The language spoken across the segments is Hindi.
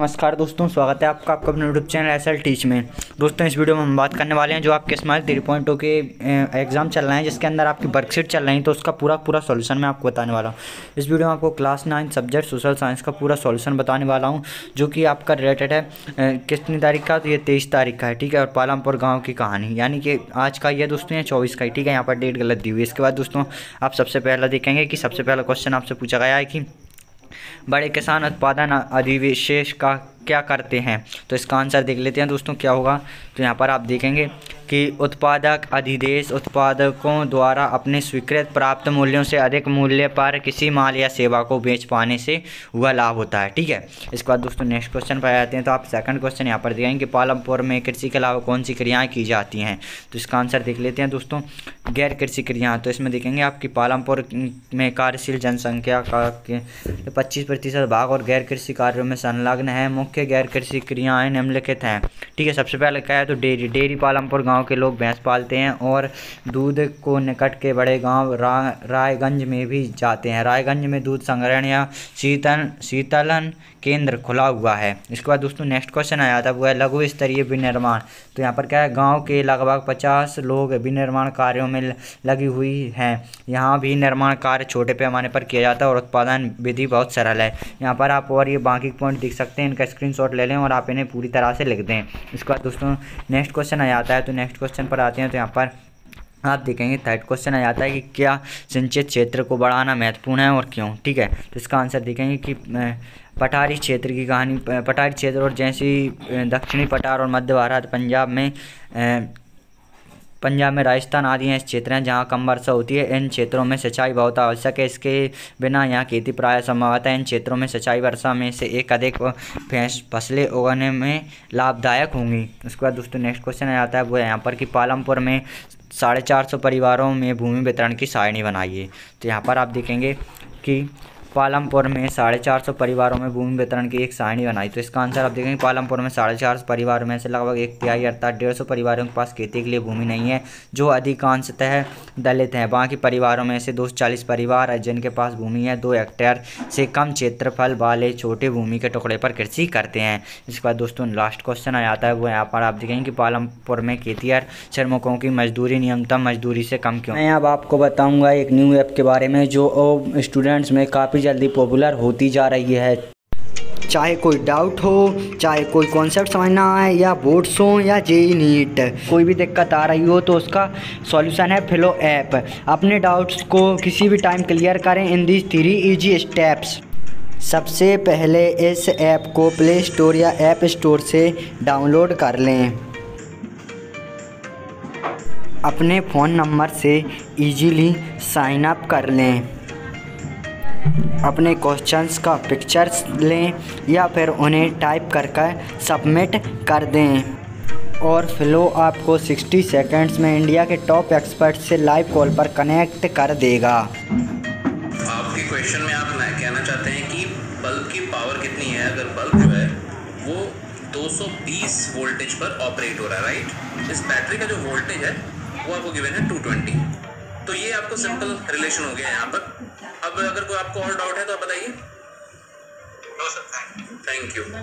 नमस्कार दोस्तों, स्वागत है आपका अपने यूट्यूब चैनल एसएल टीच में। दोस्तों इस वीडियो में हम बात करने वाले हैं जो आपके स्मार्ट 3.0 के एग्ज़ाम चल रहे हैं, जिसके अंदर आपकी वर्कशीट चल रही है, तो उसका पूरा सॉल्यूशन मैं आपको बताने वाला हूँ। इस वीडियो में आपको क्लास 9 सब्जेक्ट सोशल साइंस का पूरा सॉल्यूशन बताने वाला हूँ, जो कि आपका रिलेटेड है कितनी तारीख का, तो ये 23 तारीख का है, ठीक है। और पालमपुर गाँव की कहानी, यानी कि आज का ये दोस्तों ये 24 का ही, ठीक है। यहाँ पर डेट गलत दी हुई है। इसके बाद दोस्तों आप सबसे पहला देखेंगे कि सबसे पहला क्वेश्चन आपसे पूछा गया है कि बड़े किसान उत्पादन अधिविशेष का क्या करते हैं। तो इसका आंसर देख लेते हैं दोस्तों क्या होगा। तो यहाँ पर आप देखेंगे कि उत्पादक अधिदेश उत्पादकों द्वारा अपने स्वीकृत प्राप्त मूल्यों से अधिक मूल्य पर किसी माल या सेवा को बेच पाने से हुआ लाभ होता है, ठीक है। इसके बाद दोस्तों नेक्स्ट क्वेश्चन पर आते हैं। तो आप सेकंड क्वेश्चन यहाँ पर देखेंगे कि पालमपुर में कृषि के अलावा कौन सी क्रियाएँ की जाती हैं। तो इसका आंसर देख लेते हैं दोस्तों, गैर कृषि क्रियाएँ। तो इसमें देखेंगे आपकी पालमपुर में कार्यशील जनसंख्या का 25% भाग और गैर कृषि कार्यों में संलग्न है। मुख्य गैर कृषि क्रियाएँ निम्नलिखित हैं, ठीक है। सबसे पहले क्या है तो डेयरी पालमपुर गांव के लोग भैंस पालते हैं और दूध को निकट के बड़े गांव रायगंज में भी जाते हैं। रायगंज में दूध संग्रहण या शीतलन केंद्र खुला हुआ है। इसके बाद दोस्तों नेक्स्ट क्वेश्चन आया था, वो है लघु स्तरीय विनिर्माण। तो यहाँ पर क्या है, गांव के लगभग 50 लोग विनिर्माण कार्यों में लगी हुई हैं। यहाँ भी निर्माण कार्य छोटे पैमाने पर किया जाता है और उत्पादन विधि बहुत सरल है। यहाँ पर आप और ये बाकी पॉइंट देख सकते हैं, इनका स्क्रीनशॉट ले लें और आप इन्हें पूरी तरह से लिख दें। इसके बाद दोस्तों नेक्स्ट क्वेश्चन आ जाता है। तो नेक्स्ट क्वेश्चन पर आते हैं। तो यहाँ पर आप देखेंगे थर्ड क्वेश्चन आ जाता है कि क्या सिंचित क्षेत्र को बढ़ाना महत्वपूर्ण है और क्यों, ठीक है। तो इसका आंसर देखेंगे कि पठारी क्षेत्र की कहानी, पठारी क्षेत्र और जैसी दक्षिणी पठार और मध्य भारत, पंजाब में राजस्थान आदि ऐसे क्षेत्र हैं जहाँ कम वर्षा होती है। इन क्षेत्रों में सिंचाई बहुत आवश्यक है, इसके बिना यहाँ खेती प्राय संभवतः इन क्षेत्रों में सिंचाई वर्षा में से एक अधिक फसलें उगाने में लाभदायक होंगी। उसके बाद दोस्तों नेक्स्ट क्वेश्चन आ जाता है, वो है यहाँ पर कि पालमपुर में 450 परिवारों में भूमि वितरण की सारणी बनाइए। तो यहाँ पर आप देखेंगे कि पालमपुर में 450 परिवारों में भूमि वितरण की एक सारणी बनाई। तो इसका आंसर आप देखेंगे पालमपुर में 450 परिवारों में से लगभग 1/3 अर्थात 150 परिवारों के पास खेती के लिए भूमि नहीं है, जो अधिकांशतः दलित हैं। बाकी परिवारों में से 240 परिवार हैं जिनके पास भूमि है 2 हेक्टेयर से कम क्षेत्रफल वाले छोटे भूमि के टुकड़े पर कृषि करते हैं। इसके बाद दोस्तों लास्ट क्वेश्चन आ जाता है, वो यहाँ पर आप देखेंगे कि पालमपुर में खेतिहर श्रमिकों की मजदूरी न्यूनतम मजदूरी से कम क्यों। मैं अब आपको बताऊँगा एक न्यू ऐप के बारे में जो स्टूडेंट्स में काफ़ी जल्दी पॉपुलर होती जा रही है। चाहे कोई डाउट हो, चाहे कोई कॉन्सेप्ट समझना है, या बोर्ड्स हो या जेई नीट, कोई भी दिक्कत आ रही हो तो उसका सॉल्यूशन है फिलो ऐप। अपने डाउट्स को किसी भी टाइम क्लियर करें इन दीज 3 इजी स्टेप्स। सबसे पहले इस ऐप को प्ले स्टोर या ऐप स्टोर से डाउनलोड कर लें। अपने फ़ोन नंबर से इजीली साइन अप कर लें। अपने क्वेश्चंस का पिक्चर्स लें या फिर उन्हें टाइप करके सबमिट कर दें। और फ्लो आपको 60 सेकंड्स में इंडिया के टॉप एक्सपर्ट से लाइव कॉल पर कनेक्ट कर देगा। आपके क्वेश्चन में आप कहना चाहते हैं कि बल्ब की पावर कितनी है। अगर बल्ब जो है वो 220 वोल्टेज पर ऑपरेट हो रहा है, राइट। इस बैटरी का जो वोल्टेज है वो आपको गिवन है 220। तो ये आपको सिंपल रिलेशन हो गया यहाँ पर। अब अगर कोई आपको और डाउट है तो आप बताइए। No sir, thank you.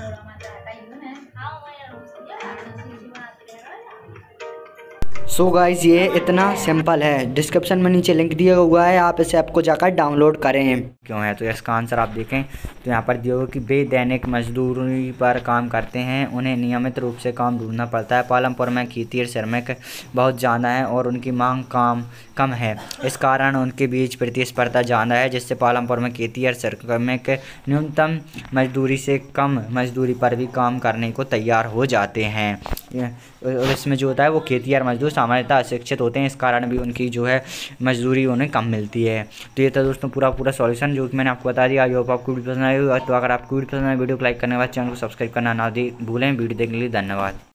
So guys ये इतना सिंपल है। डिस्क्रिप्शन में नीचे लिंक दिया हुआ है, आप इस ऐप को जाकर डाउनलोड करें। क्यों है तो इसका आंसर आप देखें तो यहाँ पर दिया हुआ कि वे दैनिक मजदूरी पर काम करते हैं, उन्हें नियमित रूप से काम ढूंढना पड़ता है। पालमपुर में खेतिहर श्रमिक बहुत ज़्यादा है और उनकी मांग कम है, इस कारण उनके बीच प्रतिस्पर्धा ज़्यादा है, जिससे पालमपुर में खेतिहर श्रमिक न्यूनतम मजदूरी से कम मजदूरी पर भी काम करने को तैयार हो जाते हैं। और इसमें जो होता है वो खेतिहर मजदूर सामान्यतः अशिक्षित होते हैं, इस कारण भी उनकी जो है मजदूरी उन्हें कम मिलती है। तो ये था दोस्तों पूरा सॉल्यूशन जो कि मैंने आपको बता दिया। आई होप आपको वीडियो पसंद आई। तो अगर आपको वीडियो पसंद आए वीडियो को लाइक करने के बाद चैनल को सब्सक्राइब करना ना भूलें। वीडियो देखने के लिए धन्यवाद।